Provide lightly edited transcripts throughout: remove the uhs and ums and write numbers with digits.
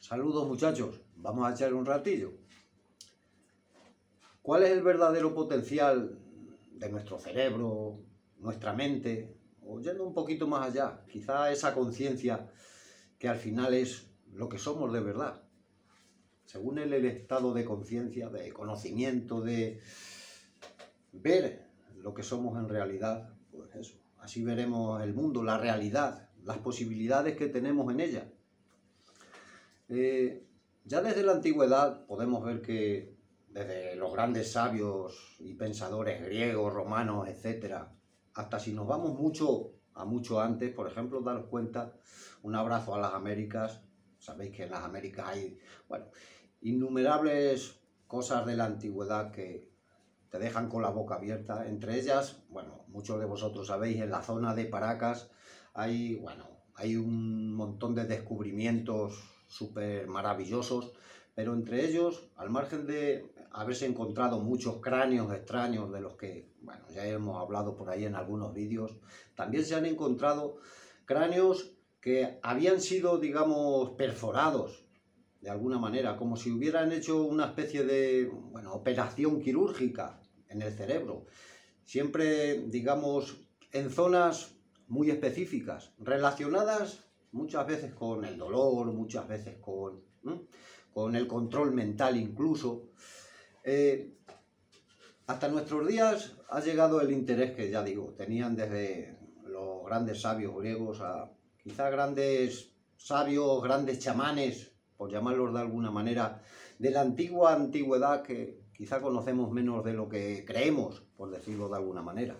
Saludos muchachos, vamos a echar un ratillo. ¿Cuál es el verdadero potencial de nuestro cerebro, nuestra mente? O yendo un poquito más allá, quizá esa conciencia que al final es lo que somos de verdad. Según el estado de conciencia, de conocimiento, de ver lo que somos en realidad, pues eso, así veremos el mundo, la realidad, las posibilidades que tenemos en ella. Ya desde la antigüedad podemos ver que desde los grandes sabios y pensadores griegos, romanos, etcétera, hasta si nos vamos mucho antes, por ejemplo, daros cuenta, un abrazo a las Américas. Sabéis que en las Américas hay, bueno, innumerables cosas de la antigüedad que te dejan con la boca abierta. Entre ellas, bueno, muchos de vosotros sabéis, en la zona de Paracas hay, hay un montón de descubrimientos súper maravillosos, pero entre ellos, al margen de haberse encontrado muchos cráneos extraños de los que, bueno, ya hemos hablado por ahí en algunos vídeos, también se han encontrado cráneos que habían sido, digamos, perforados de alguna manera, como si hubieran hecho una especie de, bueno, operación quirúrgica en el cerebro, siempre, digamos, en zonas muy específicas, relacionadas muchas veces con el dolor, muchas veces con el control mental incluso. Hasta nuestros días ha llegado el interés que, ya digo, tenían desde los grandes sabios griegos a quizá grandes sabios, grandes chamanes, por llamarlos de alguna manera, de la antigüedad, que quizá conocemos menos de lo que creemos, por decirlo de alguna manera.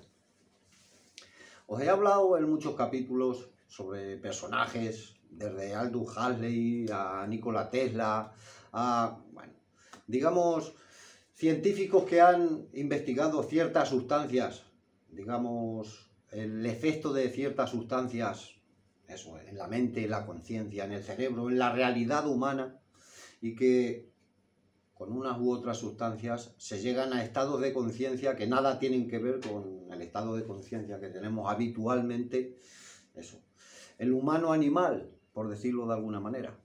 Os he hablado en muchos capítulos sobre personajes, desde Aldous Huxley a Nikola Tesla, a, bueno, digamos, científicos que han investigado ciertas sustancias, digamos, el efecto de ciertas sustancias, eso, en la mente, en la conciencia, en el cerebro, en la realidad humana, y que con unas u otras sustancias se llegan a estados de conciencia que nada tienen que ver con el estado de conciencia que tenemos habitualmente, eso, el humano animal, por decirlo de alguna manera.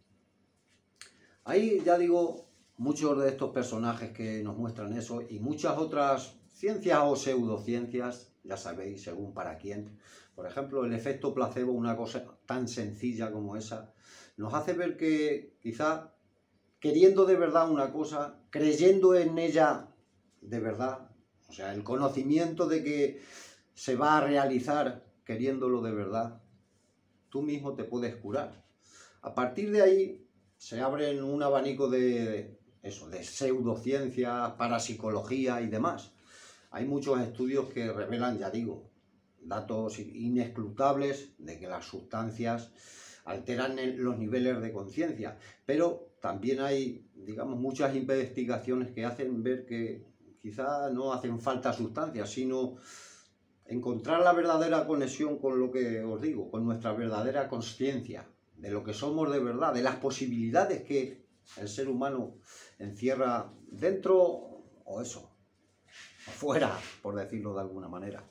Hay, ya digo, muchos de estos personajes que nos muestran eso y muchas otras ciencias o pseudociencias, ya sabéis, según para quién. Por ejemplo, el efecto placebo, una cosa tan sencilla como esa, nos hace ver que quizá queriendo de verdad una cosa, creyendo en ella de verdad, o sea, el conocimiento de que se va a realizar queriéndolo de verdad, tú mismo te puedes curar. A partir de ahí se abre un abanico de pseudociencias, parapsicología y demás. Hay muchos estudios que revelan, ya digo, datos inescrutables de que las sustancias alteran los niveles de conciencia, pero también hay, digamos, muchas investigaciones que hacen ver que quizá no hacen falta sustancias, sino encontrar la verdadera conexión con lo que os digo, con nuestra verdadera consciencia, de lo que somos de verdad, de las posibilidades que el ser humano encierra dentro, o eso, fuera, por decirlo de alguna manera.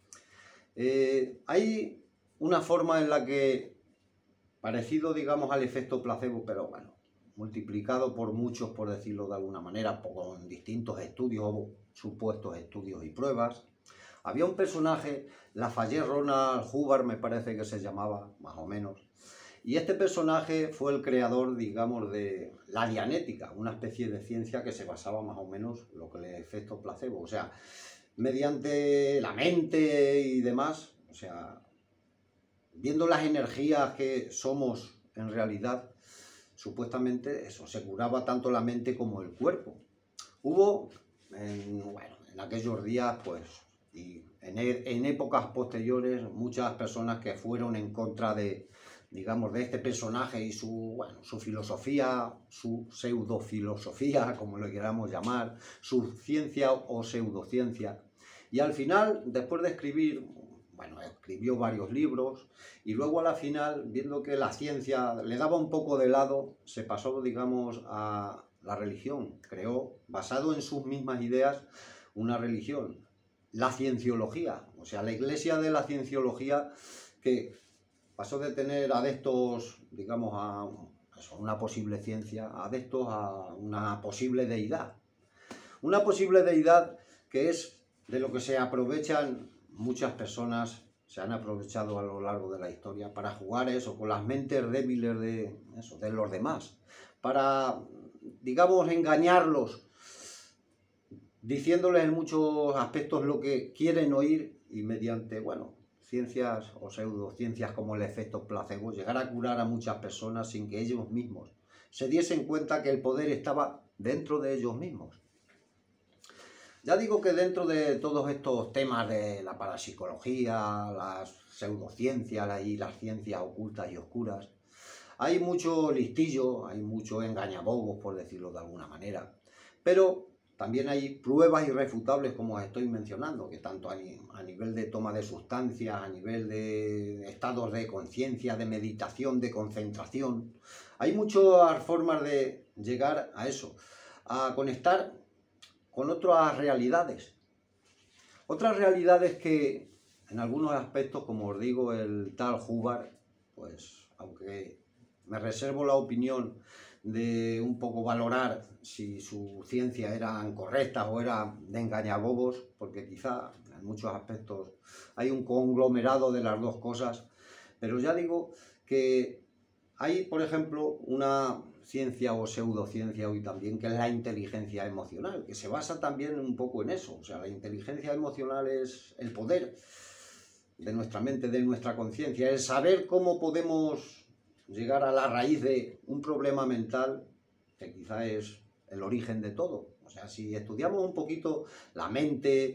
Hay una forma en la que, parecido, digamos, al efecto placebo, pero bueno, multiplicado por muchos, por decirlo de alguna manera, con distintos estudios o supuestos estudios y pruebas, había un personaje, Lafayette Ronald Hubbard me parece que se llamaba, más o menos, y este personaje fue el creador, digamos, de la dianética, una especie de ciencia que se basaba más o menos en lo que es el efecto placebo, o sea, mediante la mente y demás, o sea, viendo las energías que somos en realidad, supuestamente eso, se curaba tanto la mente como el cuerpo. Hubo, en aquellos días, pues, y en épocas posteriores, muchas personas que fueron en contra de, digamos, de este personaje y su filosofía, su pseudofilosofía, como lo queramos llamar, su ciencia o pseudociencia. Y al final, después de escribir, escribió varios libros y luego a la final, viendo que la ciencia le daba un poco de lado, se pasó, digamos, a la religión. Creó, basado en sus mismas ideas, una religión, la cienciología, o sea, la iglesia de la cienciología, que pasó de tener adeptos, digamos, a una posible ciencia, adeptos a una posible deidad. Una posible deidad que es de lo que se aprovechan muchas personas, se han aprovechado a lo largo de la historia para jugar eso, con las mentes débiles de los demás, para, digamos, engañarlos, diciéndoles en muchos aspectos lo que quieren oír y mediante, bueno, ciencias o pseudociencias como el efecto placebo, llegar a curar a muchas personas sin que ellos mismos se diesen cuenta que el poder estaba dentro de ellos mismos. Ya digo que dentro de todos estos temas de la parapsicología, las pseudociencias y las ciencias ocultas y oscuras, hay mucho listillo, hay mucho engañabobos, por decirlo de alguna manera, pero también hay pruebas irrefutables, como os estoy mencionando, que tanto a nivel de toma de sustancias, a nivel de estados de conciencia, de meditación, de concentración, hay muchas formas de llegar a eso, a conectar con otras realidades. Otras realidades que en algunos aspectos, como os digo, el tal Hubbard, pues aunque me reservo la opinión de un poco valorar si su ciencia eran correctas o era de engañabobos, porque quizá en muchos aspectos hay un conglomerado de las dos cosas, pero ya digo que hay, por ejemplo, una ciencia o pseudociencia hoy también, que es la inteligencia emocional, que se basa también un poco en eso. O sea, la inteligencia emocional es el poder de nuestra mente, de nuestra conciencia, el saber cómo podemos llegar a la raíz de un problema mental, que quizá es el origen de todo. O sea, si estudiamos un poquito la mente,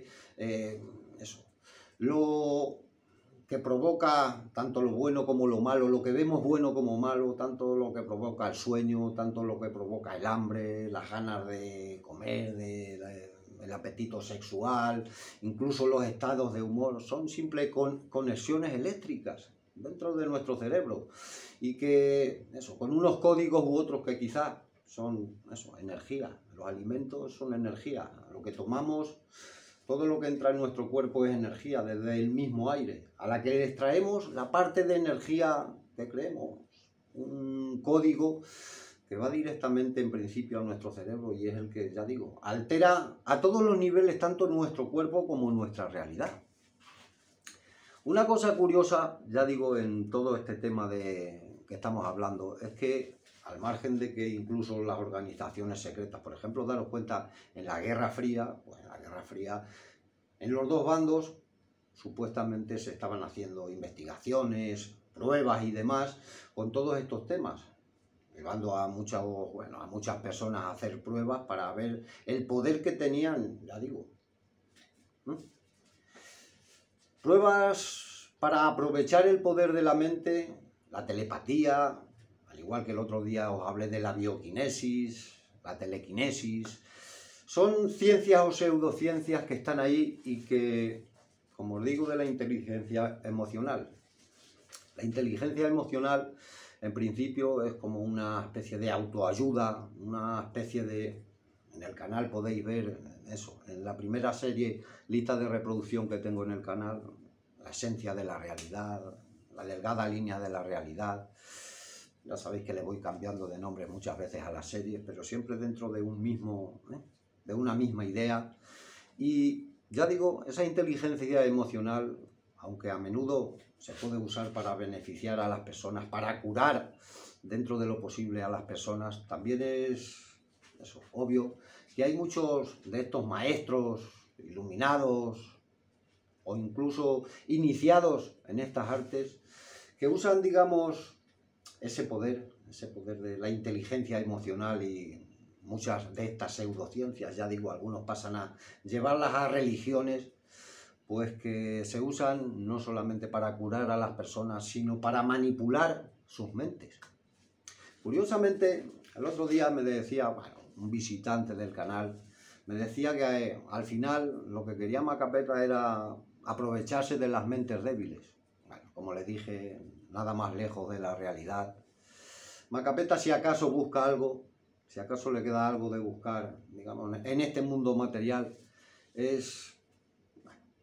lo que provoca tanto lo bueno como lo malo, lo que vemos bueno como malo, tanto lo que provoca el sueño, tanto lo que provoca el hambre, las ganas de comer, el apetito sexual, incluso los estados de humor, son simples conexiones eléctricas dentro de nuestro cerebro y que, con unos códigos u otros que quizás son, energía. Los alimentos son energía, lo que tomamos. Todo lo que entra en nuestro cuerpo es energía, desde el mismo aire, a la que le extraemos la parte de energía que creemos, un código que va directamente en principio a nuestro cerebro y es el que, ya digo, altera a todos los niveles, tanto nuestro cuerpo como nuestra realidad. Una cosa curiosa, ya digo, en todo este tema de que estamos hablando, es que al margen de que incluso las organizaciones secretas, por ejemplo, daros cuenta, en la Guerra Fría, pues en la Guerra Fría, en los dos bandos, supuestamente se estaban haciendo investigaciones, pruebas y demás, con todos estos temas, llevando a muchas personas a hacer pruebas para ver el poder que tenían, ya digo. Pruebas para aprovechar el poder de la mente, la telepatía, al igual que el otro día os hablé de la bioquinesis, la telequinesis. Son ciencias o pseudociencias que están ahí y que, como os digo, de la inteligencia emocional. La inteligencia emocional, en principio, es como una especie de autoayuda, una especie de... En el canal podéis ver eso, en la primera serie, lista de reproducción que tengo en el canal, la esencia de la realidad, la delgada línea de la realidad. Ya sabéis que le voy cambiando de nombre muchas veces a las series, pero siempre dentro de un mismo, de una misma idea. Y ya digo, esa inteligencia emocional, aunque a menudo se puede usar para beneficiar a las personas, para curar dentro de lo posible a las personas, también es obvio que hay muchos de estos maestros iluminados o incluso iniciados en estas artes que usan, digamos, ese poder de la inteligencia emocional y muchas de estas pseudociencias, ya digo, algunos pasan a llevarlas a religiones, pues que se usan no solamente para curar a las personas, sino para manipular sus mentes. Curiosamente, el otro día me decía, un visitante del canal, me decía que al final lo que quería Macapeta era aprovecharse de las mentes débiles. Bueno, como le dije, nada más lejos de la realidad. Macapeta, si acaso busca algo, si acaso le queda algo de buscar, digamos, en este mundo material, es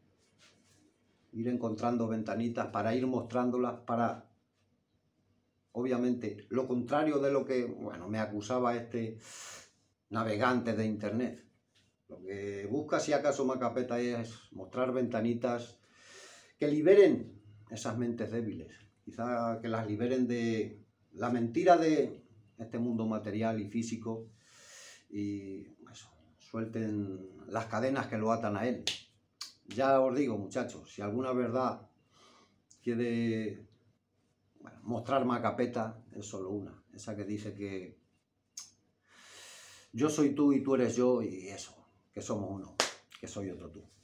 ir encontrando ventanitas para ir mostrándolas, para obviamente, lo contrario de lo que, bueno, me acusaba este navegante de internet. Lo que busca, si acaso, Macapeta es mostrar ventanitas que liberen esas mentes débiles. Quizá que las liberen de la mentira de este mundo material y físico y eso, suelten las cadenas que lo atan a él. Ya os digo, muchachos, si alguna verdad quiere mostrar Macapeta, es solo una, esa que dice que yo soy tú y tú eres yo, y eso, que somos uno, que soy otro tú.